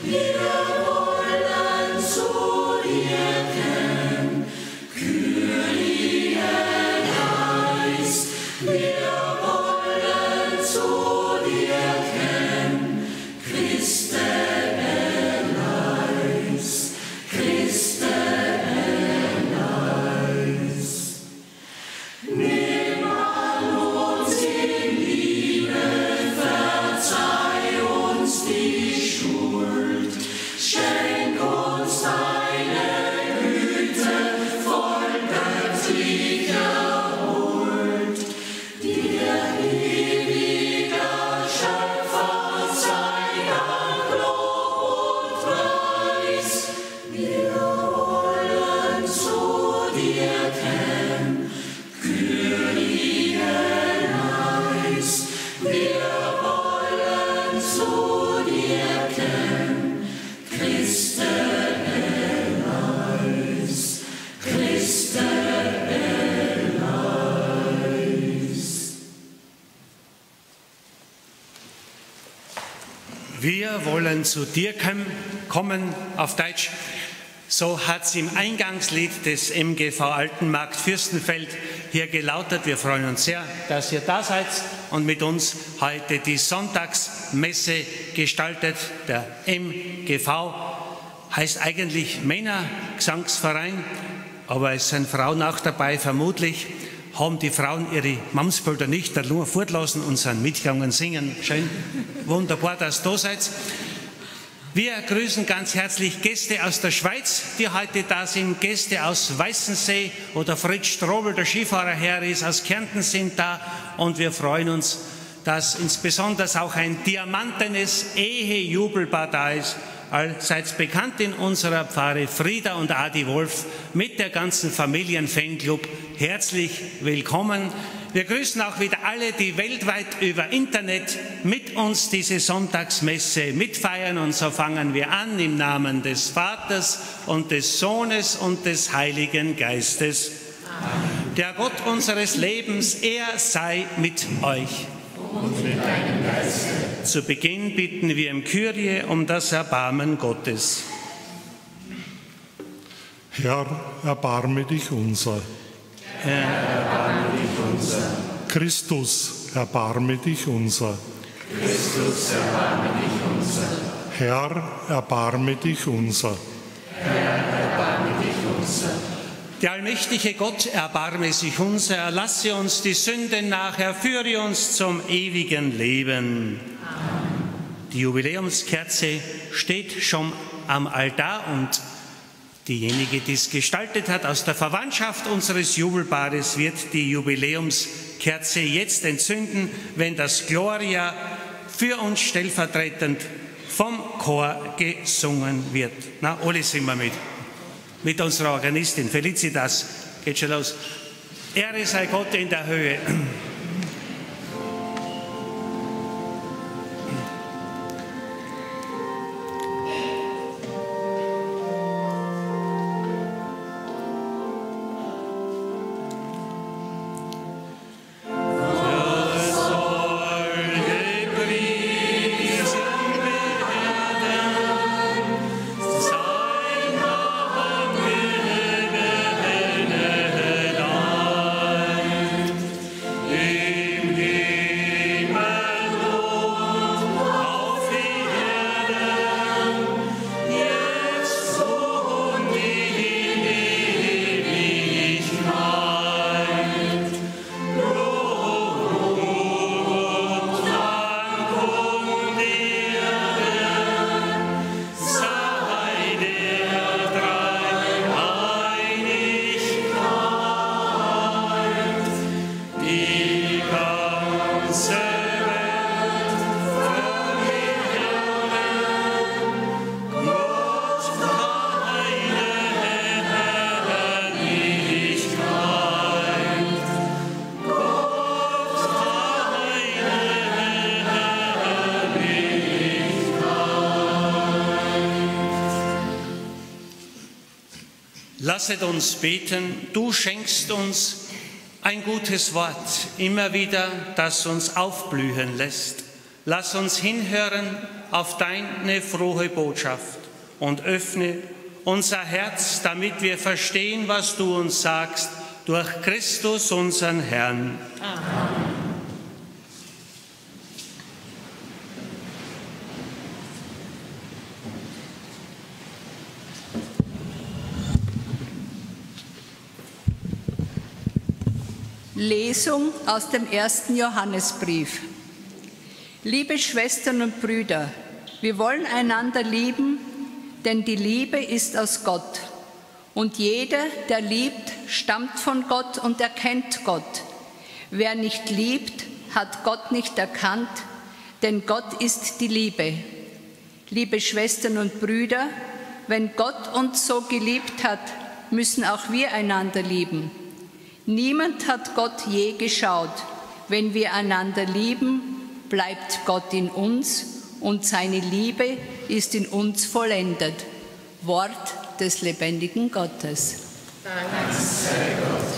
Wir wollen zu dir kommen, auf Deutsch. So hat es im Eingangslied des MGV Altenmarkt Fürstenfeld hier gelautet. Wir freuen uns sehr, dass ihr da seid und mit uns heute die Sonntagsmesse gestaltet. Der MGV heißt eigentlich Männergesangsverein, aber es sind Frauen auch dabei. Vermutlich haben die Frauen ihre Mamsbilder nicht nur fortlassen und sind mitgegangen singen. Schön, wunderbar, dass ihr da seid. Wir grüßen ganz herzlich Gäste aus der Schweiz, die heute da sind. Gäste aus Weißensee oder Fritz Strobel, der Skifahrerherr ist, aus Kärnten sind da. Und wir freuen uns, dass insbesondere auch ein diamantenes Ehejubelpaar da ist. Allseits bekannt in unserer Pfarre, Frieda und Adi Wolf mit der ganzen Familienfanclub. Herzlich willkommen. Wir grüßen auch wieder alle, die weltweit über Internet mit uns diese Sonntagsmesse mitfeiern. Und so fangen wir an im Namen des Vaters und des Sohnes und des Heiligen Geistes. Amen. Der Gott unseres Lebens, er sei mit euch. Und mit deinem Geiste. Zu Beginn bitten wir im Kyrie um das Erbarmen Gottes. Herr, erbarme dich unser. Herr, erbarme dich unser. Christus, erbarme dich unser. Christus, erbarme dich unser. Herr, erbarme dich unser. Herr, erbarme dich unser. Der allmächtige Gott erbarme sich unser, erlasse uns die Sünden nach, er führe uns zum ewigen Leben. Amen. Die Jubiläumskerze steht schon am Altar und diejenige, die es gestaltet hat, aus der Verwandtschaft unseres Jubelpaares, wird die Jubiläumskerze jetzt entzünden, wenn das Gloria für uns stellvertretend vom Chor gesungen wird. Na, alle sind wir mit unserer Organistin Felicitas. Geht schon los. Ehre sei Gott in der Höhe. Lasset uns beten, du schenkst uns ein gutes Wort, immer wieder, das uns aufblühen lässt. Lass uns hinhören auf deine frohe Botschaft und öffne unser Herz, damit wir verstehen, was du uns sagst, durch Christus, unseren Herrn. Amen. Lesung aus dem 1. Johannesbrief. Liebe Schwestern und Brüder, wir wollen einander lieben, denn die Liebe ist aus Gott. Und jeder, der liebt, stammt von Gott und erkennt Gott. Wer nicht liebt, hat Gott nicht erkannt, denn Gott ist die Liebe. Liebe Schwestern und Brüder, wenn Gott uns so geliebt hat, müssen auch wir einander lieben. Niemand hat Gott je geschaut. Wenn wir einander lieben, bleibt Gott in uns und seine Liebe ist in uns vollendet. Wort des lebendigen Gottes. Dank sei Gott.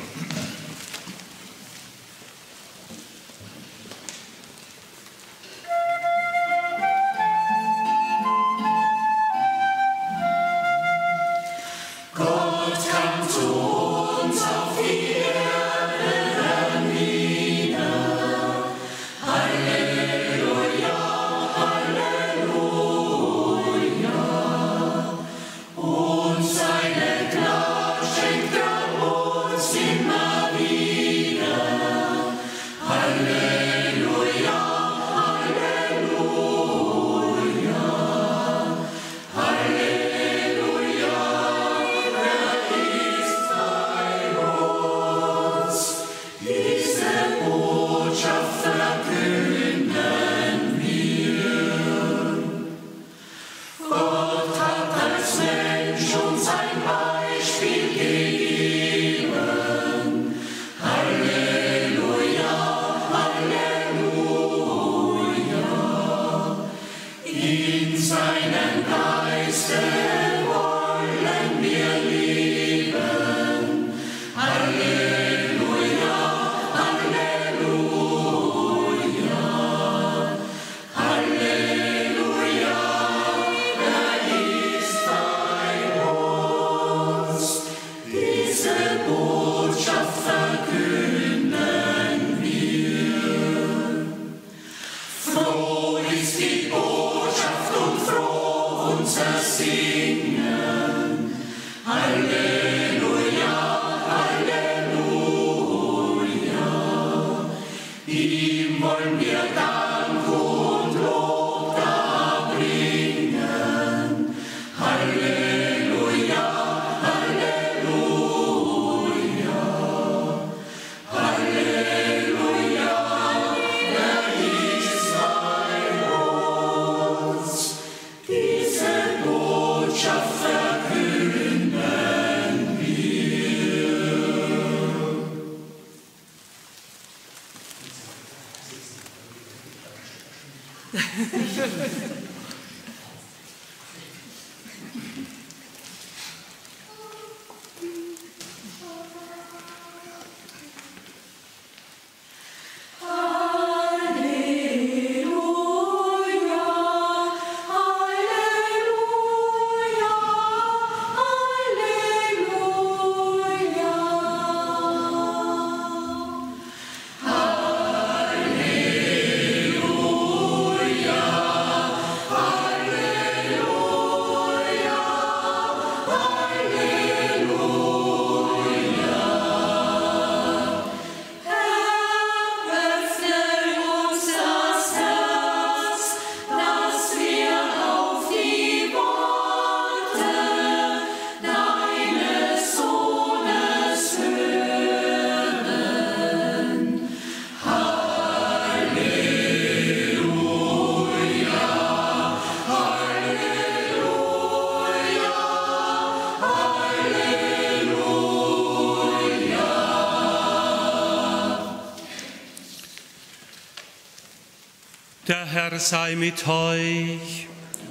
Der Herr sei mit euch.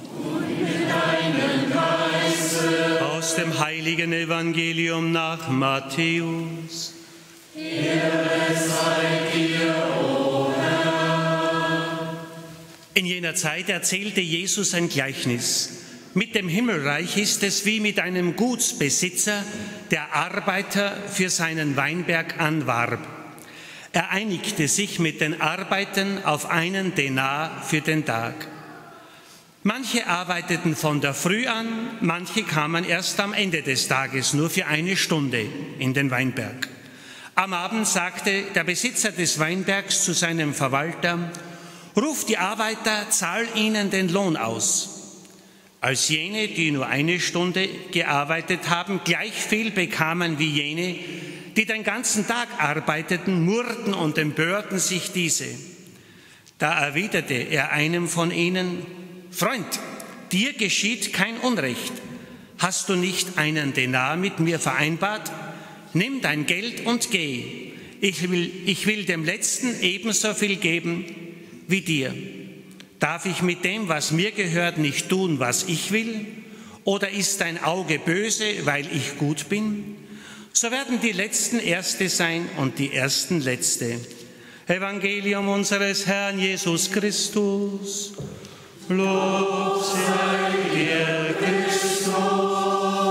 Und mit deinem Geiste. Aus dem heiligen Evangelium nach Matthäus. Ehre sei dir, o Herr. In jener Zeit erzählte Jesus ein Gleichnis. Mit dem Himmelreich ist es wie mit einem Gutsbesitzer, der Arbeiter für seinen Weinberg anwarb. Er einigte sich mit den Arbeitern auf 1 Denar für den Tag. Manche arbeiteten von der Früh an, manche kamen erst am Ende des Tages, nur für 1 Stunde in den Weinberg. Am Abend sagte der Besitzer des Weinbergs zu seinem Verwalter: Ruf die Arbeiter, zahl ihnen den Lohn aus. Als jene, die nur 1 Stunde gearbeitet haben, gleich viel bekamen wie jene, die den ganzen Tag arbeiteten, murrten und empörten sich diese. Da erwiderte er einem von ihnen: Freund, dir geschieht kein Unrecht. Hast du nicht 1 Denar mit mir vereinbart? Nimm dein Geld und geh. Ich will dem Letzten ebenso viel geben wie dir. Darf ich mit dem, was mir gehört, nicht tun, was ich will? Oder ist dein Auge böse, weil ich gut bin? So werden die Letzten Erste sein und die Ersten Letzte. Evangelium unseres Herrn Jesus Christus. Lob sei dir, Christus.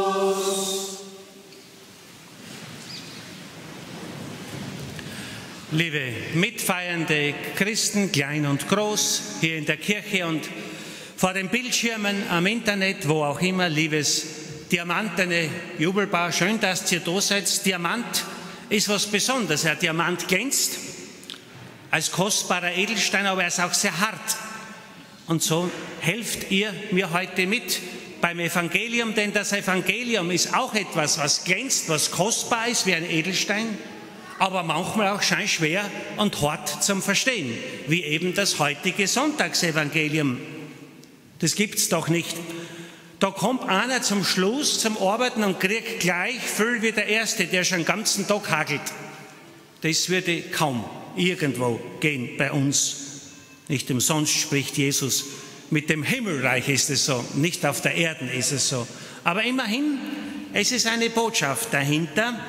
Liebe mitfeiernde Christen, klein und groß, hier in der Kirche und vor den Bildschirmen, am Internet, wo auch immer, liebes diamantene Jubelpaar, schön, dass ihr da seid. Diamant ist was Besonderes. Ein Diamant glänzt als kostbarer Edelstein, aber er ist auch sehr hart. Und so helft ihr mir heute mit beim Evangelium, denn das Evangelium ist auch etwas, was glänzt, was kostbar ist wie ein Edelstein, aber manchmal auch scheinschwer und hart zum Verstehen, wie eben das heutige Sonntagsevangelium. Das gibt's doch nicht. Da kommt einer zum Schluss, zum Arbeiten und kriegt gleich viel wie der Erste, der schon den ganzen Tag hagelt. Das würde kaum irgendwo gehen bei uns. Nicht umsonst spricht Jesus, mit dem Himmelreich ist es so, nicht auf der Erde ist es so. Aber immerhin, es ist eine Botschaft dahinter.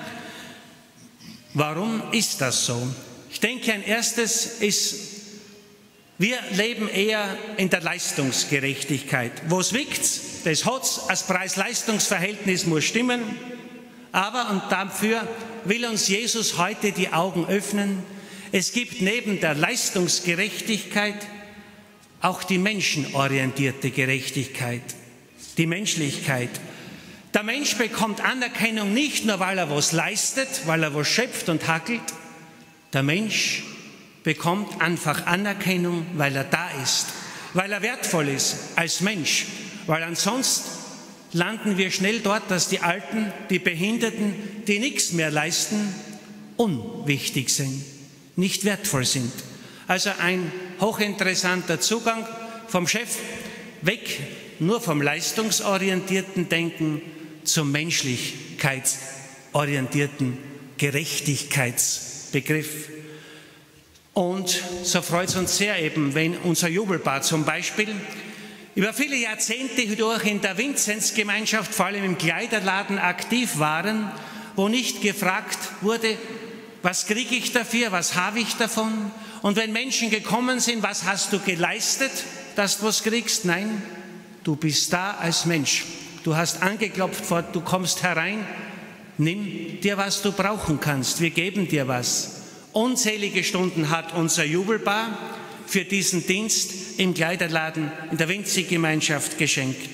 Warum ist das so? Ich denke, ein erstes ist, wir leben eher in der Leistungsgerechtigkeit. Wo es wiegt, das hat's, das Preis-Leistungs-Verhältnis muss stimmen. Aber, und dafür will uns Jesus heute die Augen öffnen, es gibt neben der Leistungsgerechtigkeit auch die menschenorientierte Gerechtigkeit, die Menschlichkeit. Der Mensch bekommt Anerkennung nicht nur, weil er was leistet, weil er was schöpft und hackelt. Der Mensch bekommt einfach Anerkennung, weil er da ist, weil er wertvoll ist als Mensch, weil ansonsten landen wir schnell dort, dass die Alten, die Behinderten, die nichts mehr leisten, unwichtig sind, nicht wertvoll sind. Also ein hochinteressanter Zugang vom Chef weg, nur vom leistungsorientierten Denken zum menschlichkeitsorientierten Gerechtigkeitsbegriff. Und so freut es uns sehr eben, wenn unser Jubelpaar zum Beispiel über viele Jahrzehnte hindurch in der Vinzenzgemeinschaft, vor allem im Kleiderladen, aktiv waren, wo nicht gefragt wurde, was kriege ich dafür, was habe ich davon? Und wenn Menschen gekommen sind, was hast du geleistet, dass du was kriegst? Nein, du bist da als Mensch. Du hast angeklopft, du kommst herein, nimm dir, was du brauchen kannst. Wir geben dir was. Unzählige Stunden hat unser Jubelpaar für diesen Dienst im Kleiderladen in der Vinzenzgemeinschaft geschenkt.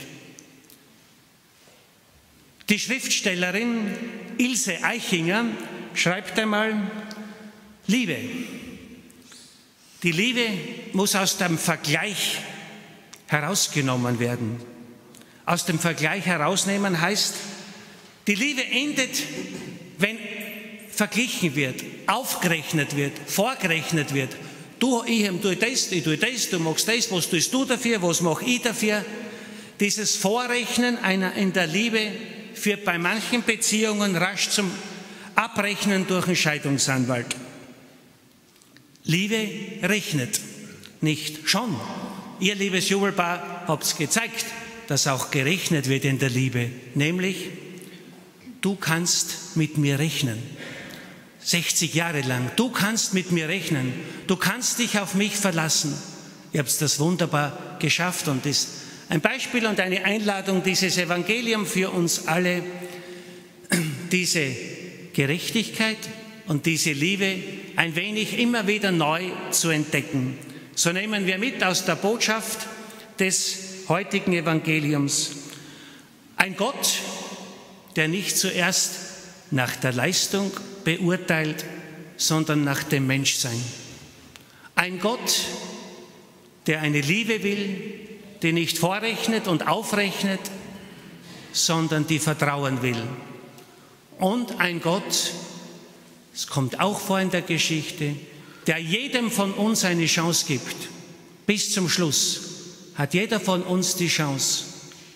Die Schriftstellerin Ilse Eichinger schreibt einmal: Liebe. Die Liebe muss aus dem Vergleich herausgenommen werden. Aus dem Vergleich herausnehmen heißt, die Liebe endet, wenn verglichen wird, aufgerechnet wird, vorgerechnet wird. Ich tue das, du machst das, was tust du dafür, was mache ich dafür. Dieses Vorrechnen in der Liebe führt bei manchen Beziehungen rasch zum Abrechnen durch einen Scheidungsanwalt. Liebe rechnet nicht. Schon, ihr liebes Jubelpaar, habt es gezeigt, dass auch gerechnet wird in der Liebe. Nämlich, du kannst mit mir rechnen. 60 Jahre lang. Du kannst mit mir rechnen. Du kannst dich auf mich verlassen. Ihr habt das wunderbar geschafft und ist ein Beispiel und eine Einladung, dieses Evangelium für uns alle, diese Gerechtigkeit und diese Liebe ein wenig immer wieder neu zu entdecken. So nehmen wir mit aus der Botschaft des heutigen Evangeliums. Ein Gott, der nicht zuerst nach der Leistung beurteilt, sondern nach dem Menschsein. Ein Gott, der eine Liebe will, die nicht vorrechnet und aufrechnet, sondern die vertrauen will. Und ein Gott, es kommt auch vor in der Geschichte, der jedem von uns eine Chance gibt. Bis zum Schluss hat jeder von uns die Chance,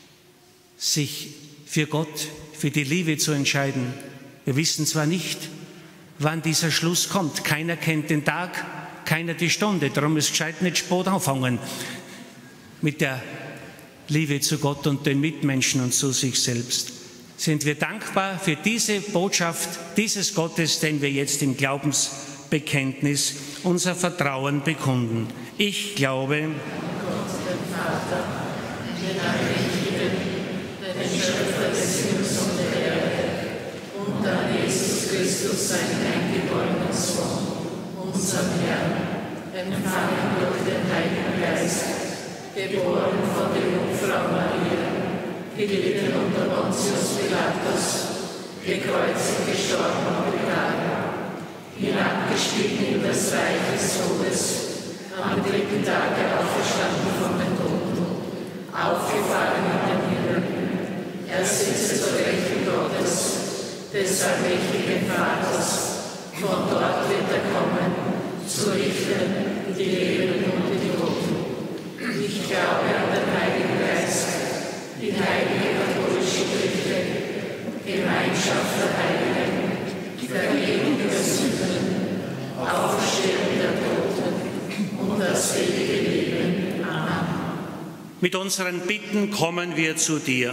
sich für Gott, für die Liebe zu entscheiden. Wir wissen zwar nicht, wann dieser Schluss kommt. Keiner kennt den Tag, keiner die Stunde. Darum ist es gescheit, nicht spät anfangen mit der Liebe zu Gott und den Mitmenschen und zu sich selbst. Sind wir dankbar für diese Botschaft dieses Gottes, den wir jetzt im Glaubensbekenntnis unser Vertrauen bekunden. Ich glaube Gott, den Vater, den Allmächtigen, den Schöpfer des Himmels und der Erde, und an Jesus Christus, seinen eingeborenen Sohn, unserem Herrn, empfangen durch den Heiligen Geist, geboren von der Jungfrau Maria, gelitten unter Pontius Pilatus, gekreuzigt, gestorben und begraben, hinabgestiegen in das Reich des Todes, am dritten Tage auferstanden von den Toten, aufgefahren in den Himmel. Er sitzt zur Rechten Gottes, des allmächtigen Vaters. Von dort wird er kommen, zu richten die Lebenden und die Toten. Ich glaube an den Heiligen Geist, die heilige katholische Kirche, Gemeinschaft der Heiligen, Vergebung der Sünden, Auferstehung der Toten und das ewige Leben. Amen. Mit unseren Bitten kommen wir zu dir.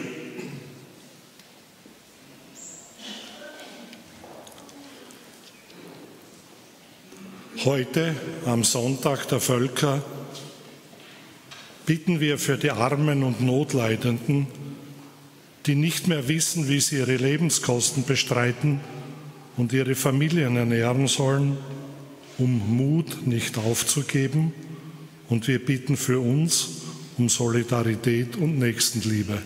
Heute, am Sonntag der Völker, bitten wir für die Armen und Notleidenden, die nicht mehr wissen, wie sie ihre Lebenskosten bestreiten und ihre Familien ernähren sollen, um Mut nicht aufzugeben. Und wir bitten für uns um Solidarität und Nächstenliebe.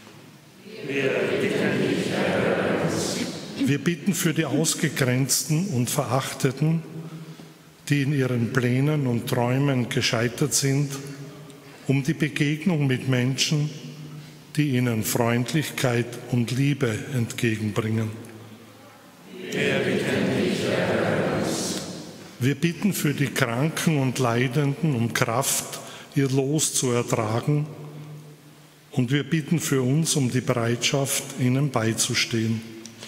Wir bitten für die Ausgegrenzten und Verachteten, die in ihren Plänen und Träumen gescheitert sind, um die Begegnung mit Menschen, die ihnen Freundlichkeit und Liebe entgegenbringen. Wir bitten für die Kranken und Leidenden um Kraft, ihr Los zu ertragen, und wir bitten für uns um die Bereitschaft, ihnen beizustehen.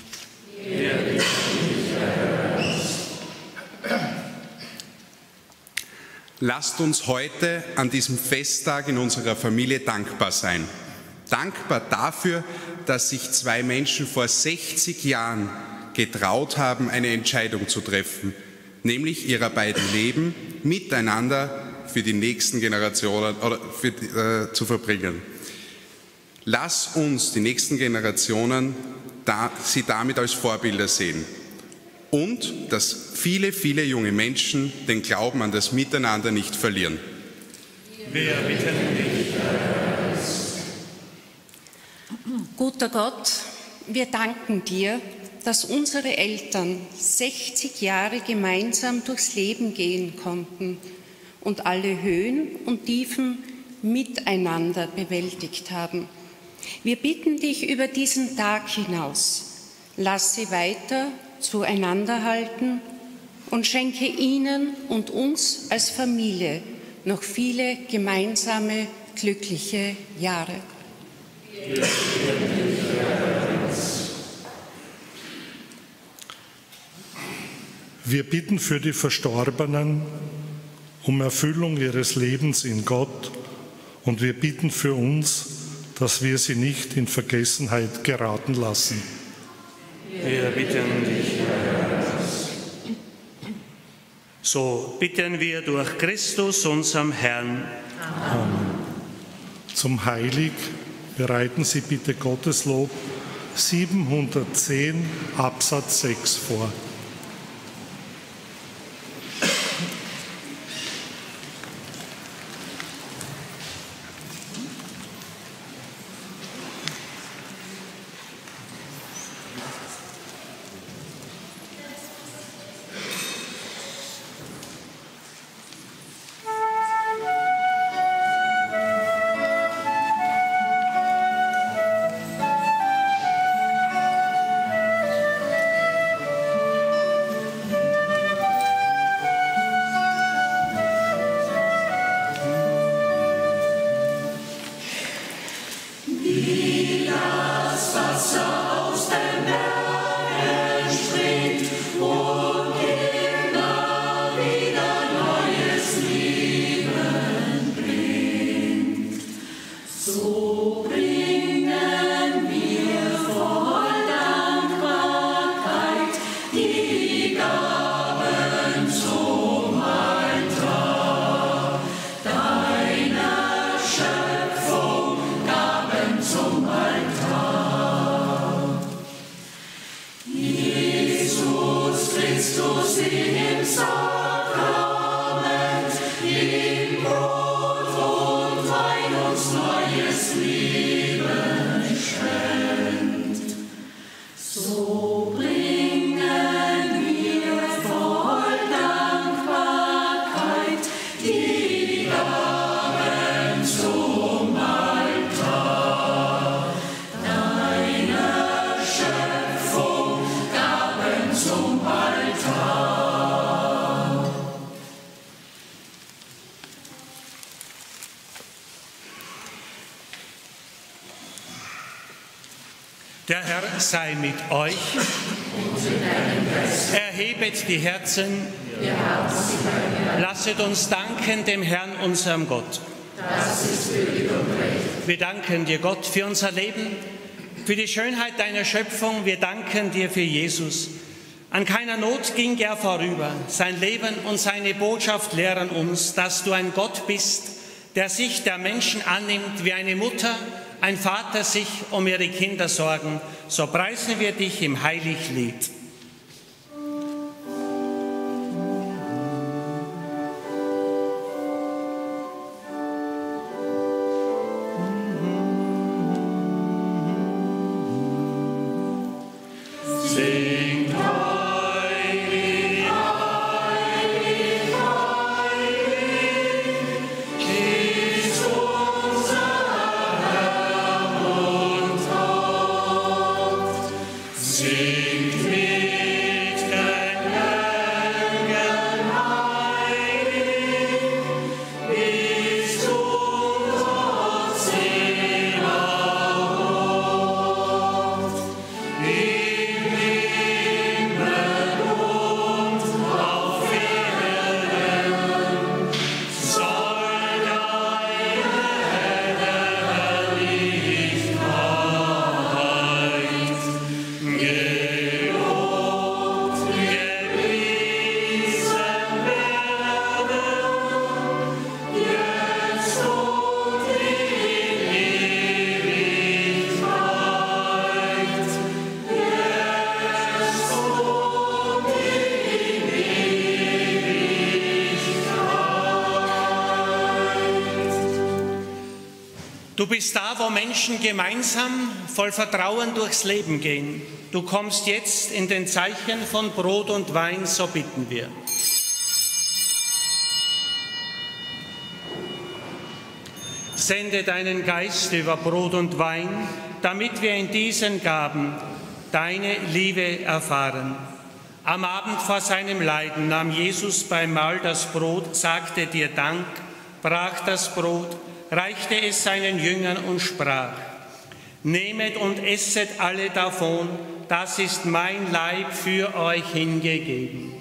Lasst uns heute an diesem Festtag in unserer Familie dankbar sein. Dankbar dafür, dass sich zwei Menschen vor 60 Jahren getraut haben, eine Entscheidung zu treffen, nämlich ihrer beiden Leben miteinander für die nächsten Generationen zu verbringen. Lass uns die nächsten Generationen sie damit als Vorbilder sehen. Und dass viele, viele junge Menschen den Glauben an das Miteinander nicht verlieren. Wir bitten dich. Guter Gott, wir danken dir, dass unsere Eltern 60 Jahre gemeinsam durchs Leben gehen konnten und alle Höhen und Tiefen miteinander bewältigt haben. Wir bitten dich über diesen Tag hinaus. Lass sie weiter zueinander halten und schenke ihnen und uns als Familie noch viele gemeinsame, glückliche Jahre. Wir bitten für die Verstorbenen um Erfüllung ihres Lebens in Gott, und wir bitten für uns, dass wir sie nicht in Vergessenheit geraten lassen. Wir bitten dich. So bitten wir durch Christus, unserem Herrn, Amen. Zum Heilig bereiten Sie bitte Gotteslob 710 Absatz 6 vor. Der Herr sei mit euch. Erhebet die Herzen. Lasset uns danken dem Herrn, unserem Gott. Das ist würdig und recht. Wir danken dir, Gott, für unser Leben, für die Schönheit deiner Schöpfung. Wir danken dir für Jesus. An keiner Not ging er vorüber. Sein Leben und seine Botschaft lehren uns, dass du ein Gott bist, der sich der Menschen annimmt, wie eine Mutter, ein Vater sich um ihre Kinder sorgen. So preisen wir dich im Heiliglied. Du bist da, wo Menschen gemeinsam voll Vertrauen durchs Leben gehen. Du kommst jetzt in den Zeichen von Brot und Wein, so bitten wir. Sende deinen Geist über Brot und Wein, damit wir in diesen Gaben deine Liebe erfahren. Am Abend vor seinem Leiden nahm Jesus beim Mahl das Brot, sagte dir Dank, brach das Brot, reichte es seinen Jüngern und sprach: Nehmet und esset alle davon, das ist mein Leib für euch hingegeben.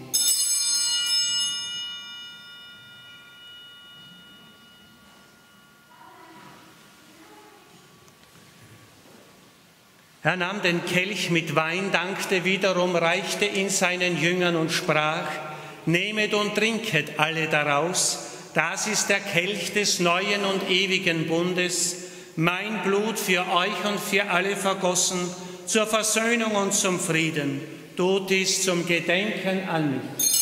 Er nahm den Kelch mit Wein, dankte wiederum, reichte ihn seinen Jüngern und sprach: Nehmet und trinket alle daraus, Das ist der Kelch des neuen und ewigen Bundes, mein Blut für euch und für alle vergossen, zur Versöhnung und zum Frieden. Tut dies zum Gedenken an mich.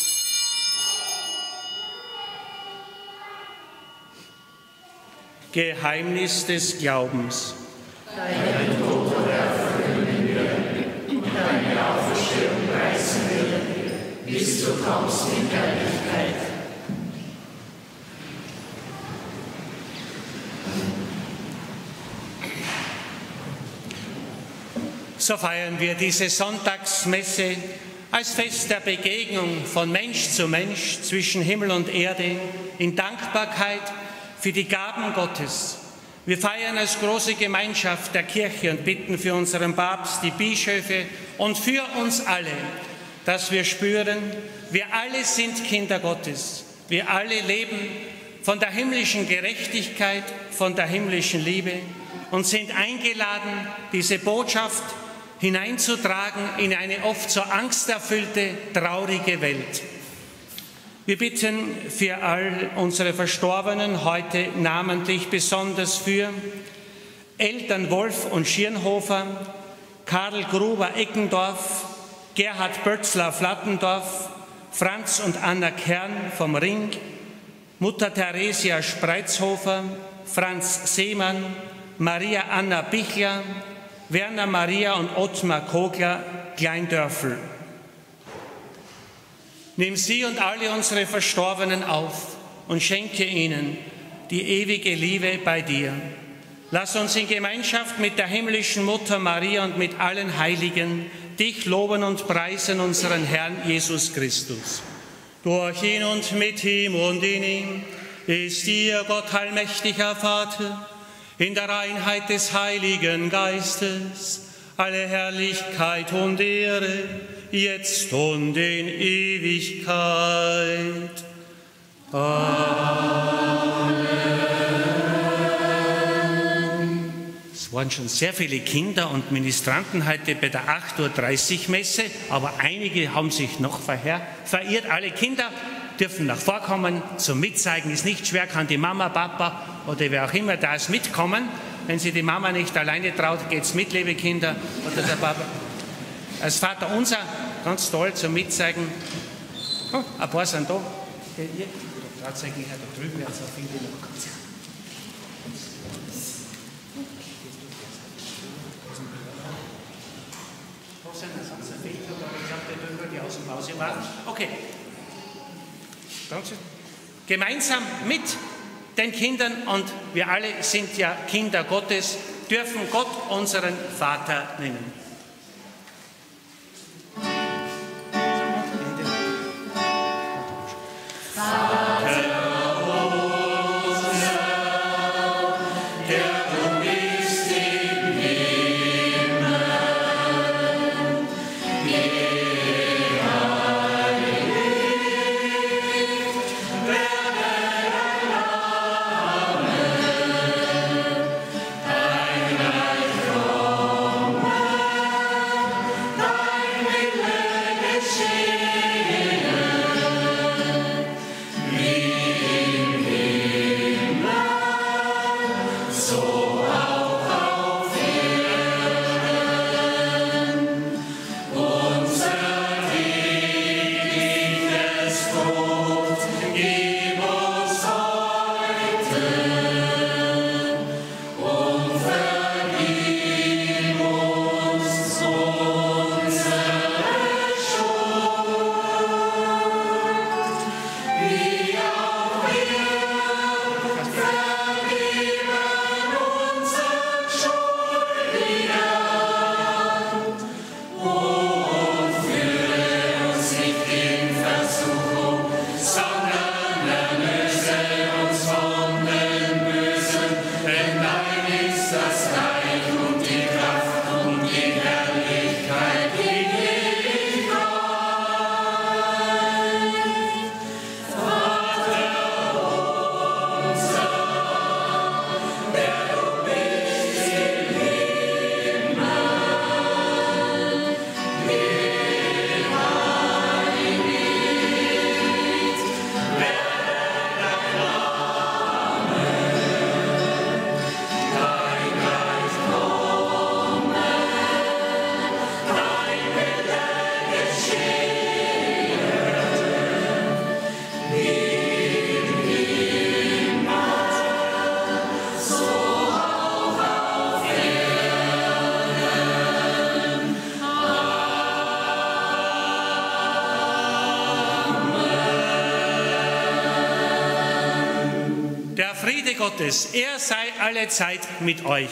Geheimnis des Glaubens. Deinen Tod erfüllen wir und deine Auferstehung preisen wir, bis du kommst in Herrlichkeit. So feiern wir diese Sonntagsmesse als Fest der Begegnung von Mensch zu Mensch zwischen Himmel und Erde in Dankbarkeit für die Gaben Gottes. Wir feiern als große Gemeinschaft der Kirche und bitten für unseren Papst, die Bischöfe und für uns alle, dass wir spüren, wir alle sind Kinder Gottes. Wir alle leben von der himmlischen Gerechtigkeit, von der himmlischen Liebe und sind eingeladen, diese Botschaft hineinzutragen in eine oft so angsterfüllte, traurige Welt. Wir bitten für all unsere Verstorbenen heute namentlich besonders für Eltern Wolf und Schirnhofer, Karl Gruber-Eckendorf, Gerhard Bötzler-Flattendorf, Franz und Anna Kern vom Ring, Mutter Theresia Spreizhofer, Franz Seemann, Maria Anna Bichler, Werner Maria und Ottmar Kogler, Kleindörfel. Nimm sie und alle unsere Verstorbenen auf und schenke ihnen die ewige Liebe bei dir. Lass uns in Gemeinschaft mit der himmlischen Mutter Maria und mit allen Heiligen dich loben und preisen, unseren Herrn Jesus Christus. Durch ihn und mit ihm und in ihm ist dir, Gott allmächtiger Vater, in der Einheit des Heiligen Geistes, alle Herrlichkeit und Ehre, jetzt und in Ewigkeit. Amen. Es waren schon sehr viele Kinder und Ministranten heute bei der 8:30 Uhr Messe, aber einige haben sich noch verirrt. Alle Kinder dürfen nach vorkommen zum Mitzeigen. Ist nicht schwer, kann die Mama, Papa oder wer auch immer da ist mitkommen. Wenn sie die Mama nicht alleine traut, geht's mit, liebe Kinder, oder der Papa. Als Vater unser, ganz toll zum Mitzeigen. Oh, ein paar sind da. Tatsächlich da drüben, also viele noch ganz. Die Außenpause war. Okay. Gemeinsam mit den Kindern, und wir alle sind ja Kinder Gottes, dürfen Gott unseren Vater nennen. Gottes, er sei alle Zeit mit euch.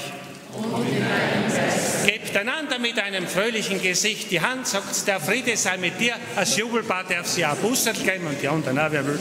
Gebt einander mit einem fröhlichen Gesicht die Hand, sagt, der Friede sei mit dir. Als Jubelpaar darf sie auch Busserl geben und die anderen auch, wer will.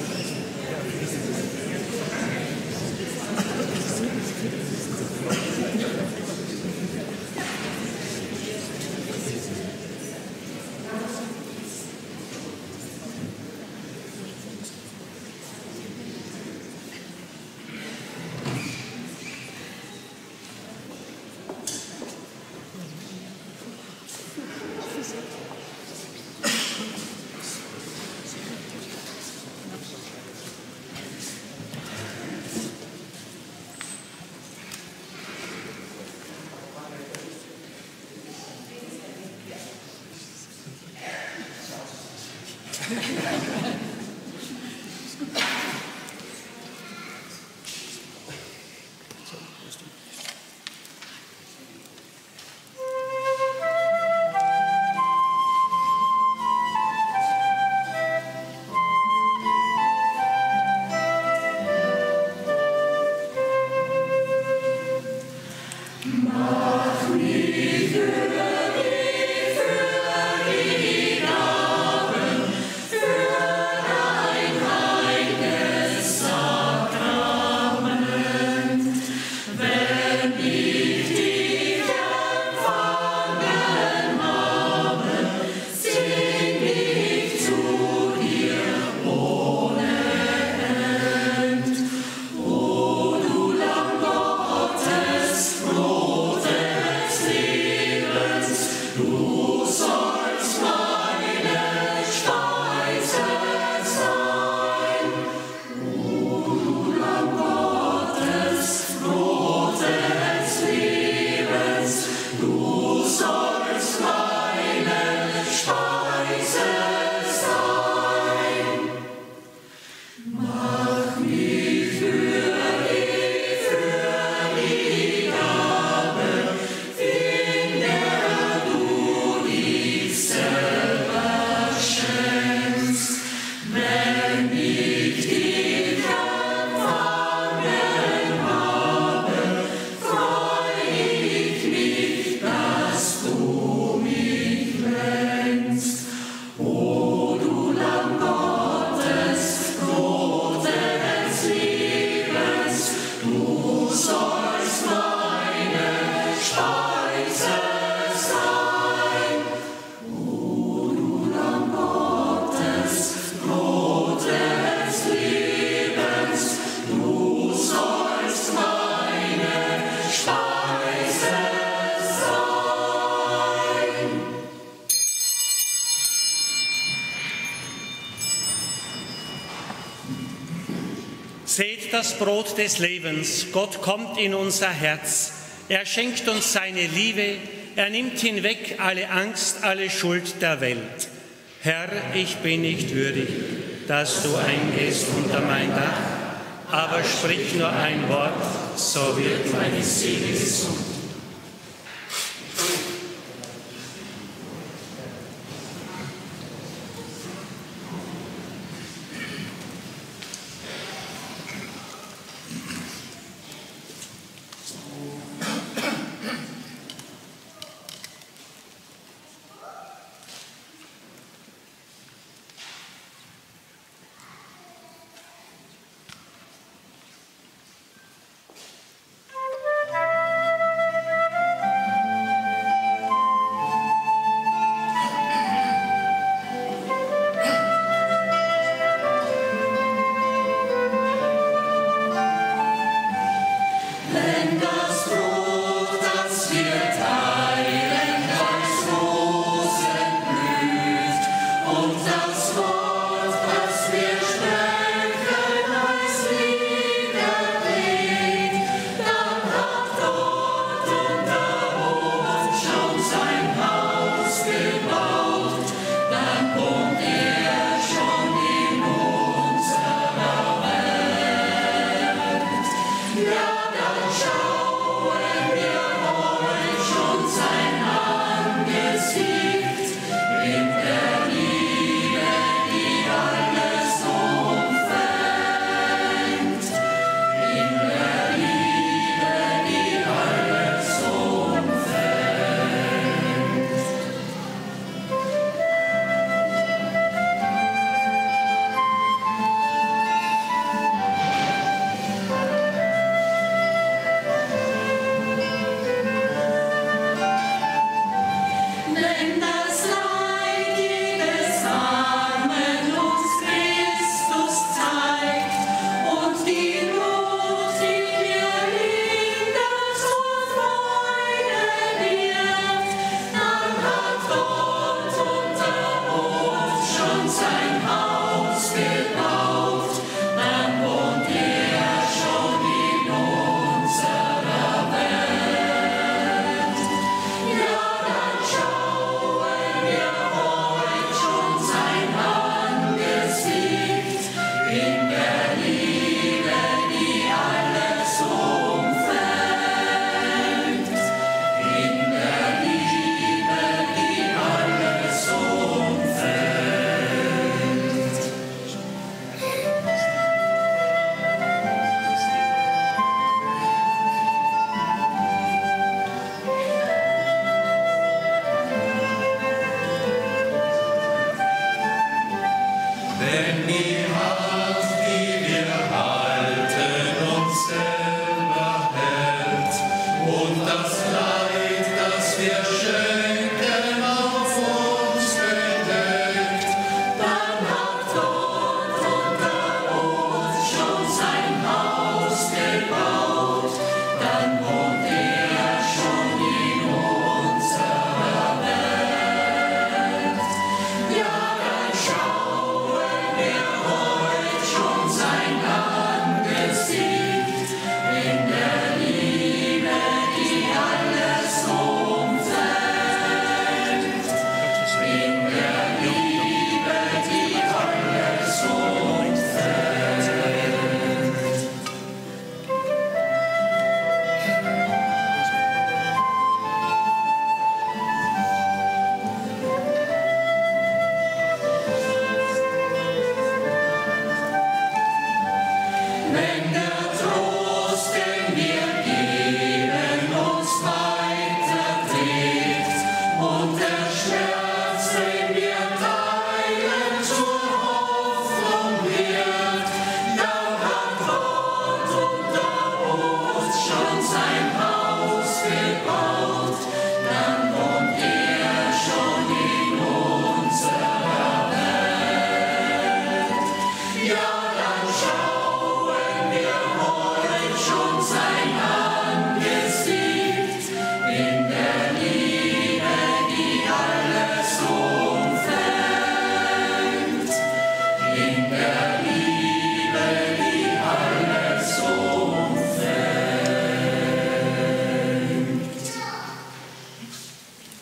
Seht das Brot des Lebens. Gott kommt in unser Herz. Er schenkt uns seine Liebe. Er nimmt hinweg alle Angst, alle Schuld der Welt. Herr, ich bin nicht würdig, dass du eingehst unter mein Dach, aber sprich nur ein Wort, so wird meine Seele gesund.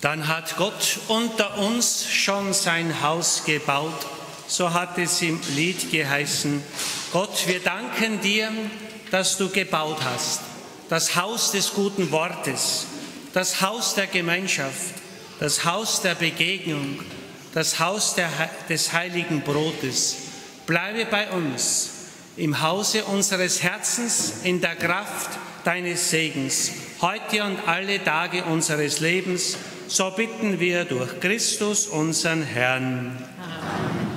Dann hat Gott unter uns schon sein Haus gebaut, so hat es im Lied geheißen. Gott, wir danken dir, dass du gebaut hast, das Haus des guten Wortes, das Haus der Gemeinschaft, das Haus der Begegnung, das Haus des heiligen Brotes. Bleibe bei uns, im Hause unseres Herzens, in der Kraft deines Segens, heute und alle Tage unseres Lebens, so bitten wir durch Christus, unseren Herrn. Amen.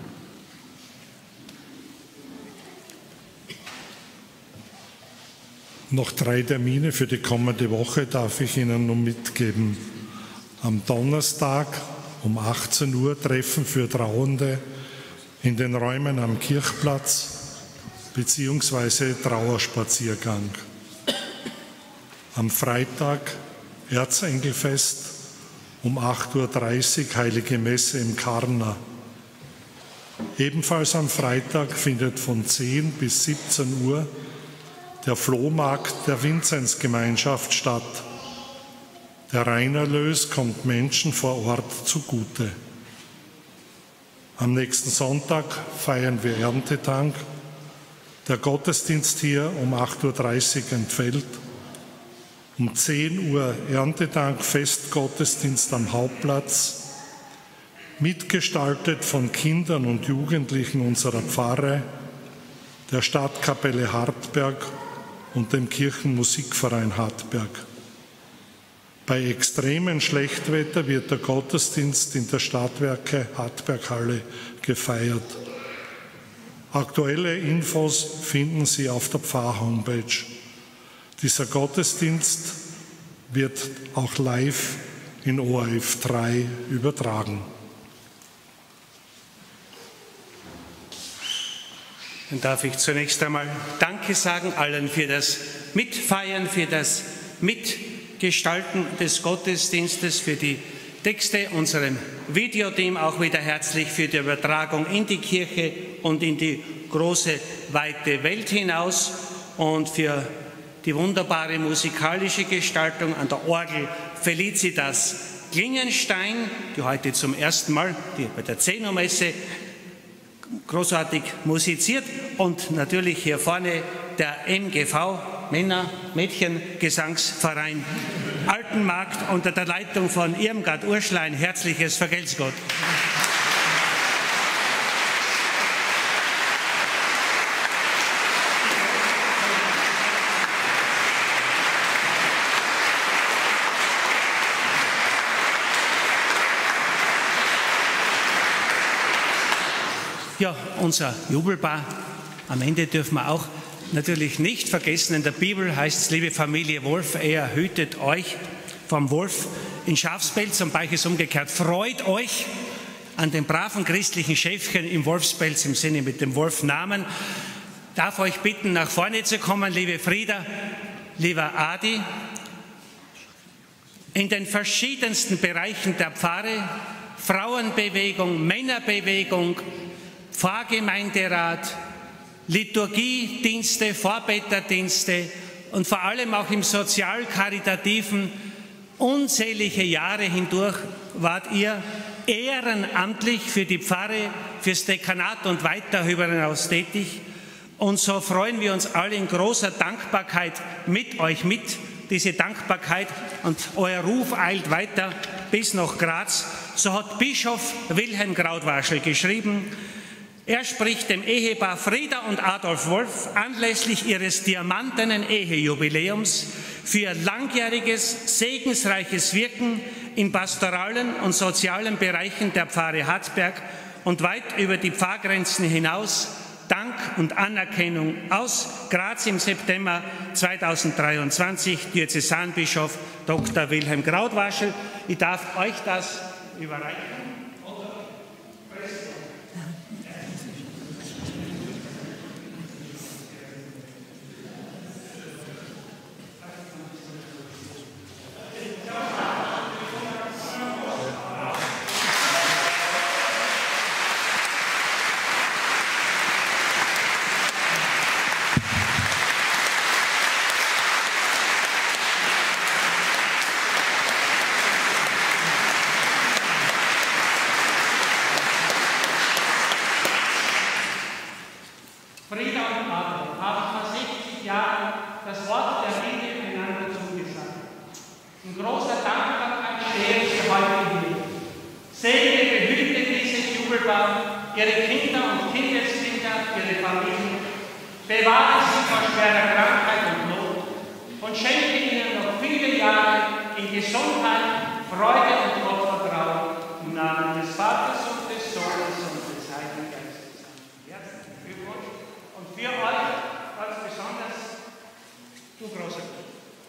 Noch 3 Termine für die kommende Woche darf ich Ihnen nun mitgeben. Am Donnerstag um 18 Uhr Treffen für Trauernde in den Räumen am Kirchplatz bzw. Trauerspaziergang. Am Freitag Erzengelfest um 8:30 Uhr Heilige Messe im Karner. Ebenfalls am Freitag findet von 10 bis 17 Uhr der Flohmarkt der Vinzenzgemeinschaft statt. Der Reinerlös kommt Menschen vor Ort zugute. Am nächsten Sonntag feiern wir Erntedank. Der Gottesdienst hier um 8:30 Uhr entfällt. Um 10 Uhr Erntedank, Festgottesdienst am Hauptplatz, mitgestaltet von Kindern und Jugendlichen unserer Pfarre, der Stadtkapelle Hartberg und dem Kirchenmusikverein Hartberg. Bei extremem Schlechtwetter wird der Gottesdienst in der Stadtwerke Hartberghalle gefeiert. Aktuelle Infos finden Sie auf der Pfarrhomepage. Dieser Gottesdienst wird auch live in ORF 3 übertragen. Dann darf ich zunächst einmal Danke sagen allen für das Mitfeiern, für das Mitgestalten des Gottesdienstes, für die Texte, unserem Videoteam auch wieder herzlich für die Übertragung in die Kirche und in die große, weite Welt hinaus und für die wunderbare musikalische Gestaltung an der Orgel Felicitas Klingenstein, die heute zum ersten Mal bei der Zehnermesse großartig musiziert, und natürlich hier vorne der MGV, Männer-Mädchen-Gesangsverein Altenmarkt unter der Leitung von Irmgard Urschlein. Herzliches Vergelt's Gott. Ja, unser Jubelpaar. Am Ende dürfen wir auch natürlich nicht vergessen, in der Bibel heißt es, liebe Familie Wolf, er hütet euch vom Wolf in Schafspelz, und bei euch ist umgekehrt. Freut euch an den braven christlichen Schäfchen im Wolfspelz, im Sinne mit dem Wolfnamen. Darf euch bitten, nach vorne zu kommen, liebe Frieda, lieber Adi. In den verschiedensten Bereichen der Pfarre, Frauenbewegung, Männerbewegung, Pfarrgemeinderat, Liturgiedienste, Vorbeterdienste und vor allem auch im sozial-karitativen unzählige Jahre hindurch wart ihr ehrenamtlich für die Pfarre, fürs Dekanat und weit darüber hinaus tätig. Und so freuen wir uns alle in großer Dankbarkeit mit euch mit, diese Dankbarkeit, und euer Ruf eilt weiter bis nach Graz. So hat Bischof Wilhelm Krautwaschel geschrieben: Er spricht dem Ehepaar Frieda und Adolf Wolf anlässlich ihres diamantenen Ehejubiläums für ihr langjähriges, segensreiches Wirken in pastoralen und sozialen Bereichen der Pfarre Hartberg und weit über die Pfarrgrenzen hinaus Dank und Anerkennung aus. Graz im September 2023, Diözesanbischof Dr. Wilhelm Krautwaschel. Ich darf euch das überreichen. großer Dankbarkeit stehen Sie heute hier. Segne, behüte dieses Jubelbaum, Ihre Kinder und Kindeskinder, Ihre Familien. Bewahre sie vor schwerer Krankheit und Not und schenke ihnen noch viele Jahre in Gesundheit, Freude und Gottvertrauen. Im Namen des Vaters und des Sohnes und des Heiligen Geistes. Herzlichen Glückwunsch und für euch ganz besonders, du großer Gott.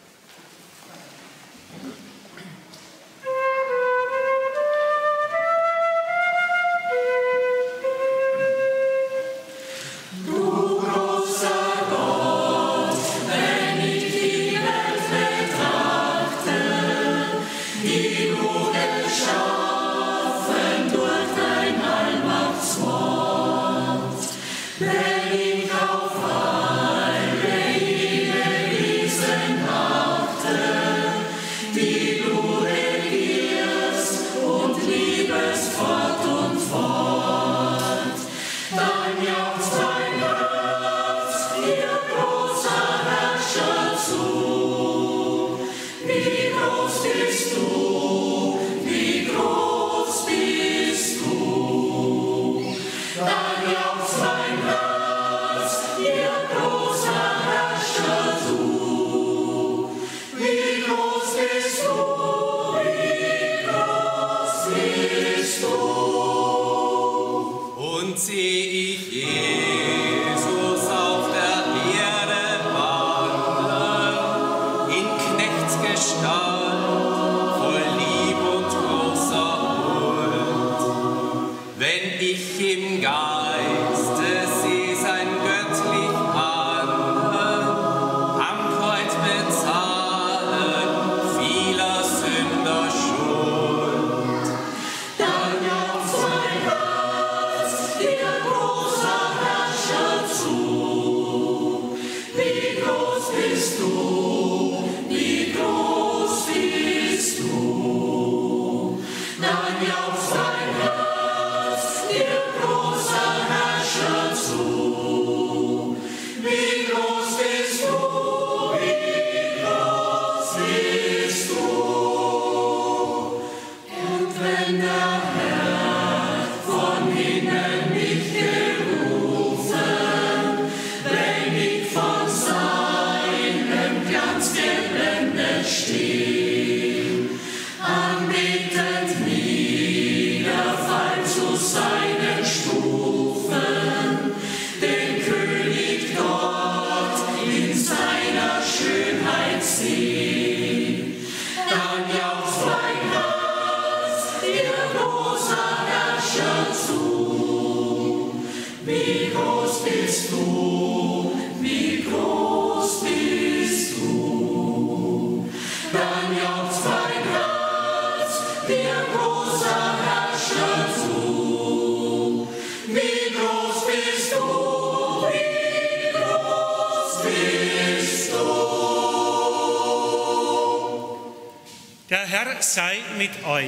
Der Herr sei mit euch.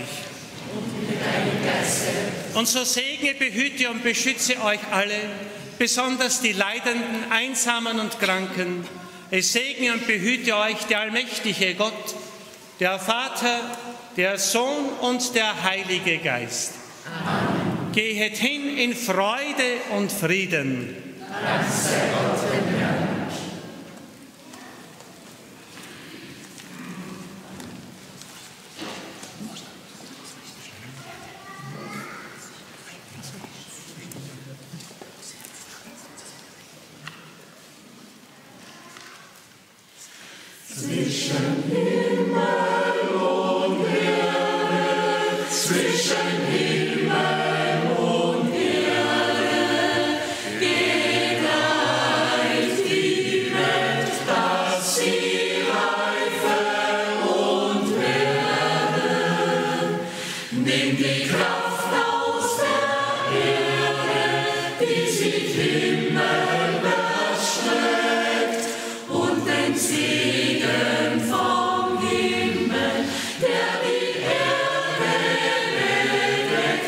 Und so segne, behüte und beschütze euch alle, besonders die Leidenden, Einsamen und Kranken. Es segne und behüte euch der allmächtige Gott, der Vater, der Sohn und der Heilige Geist. Amen. Gehet hin in Freude und Frieden. Dank sei Gott, dem Herrn. Zwischen Himmel und Erde, zwischen Himmel und Erde, gedeiht die Welt, dass sie reife und werde. Nimm die Kraft aus der Erde, die sich Himmel erstreckt, und den Segen vom Himmel, der die Erde bedeckt.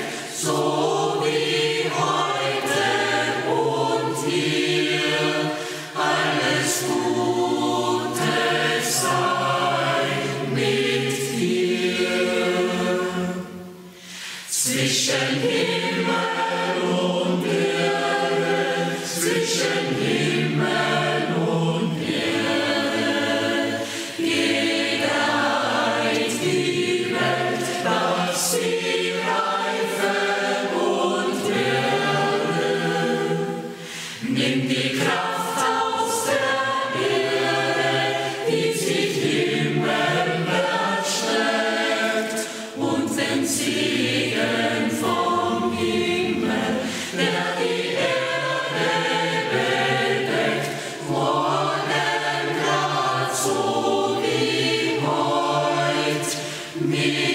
Me.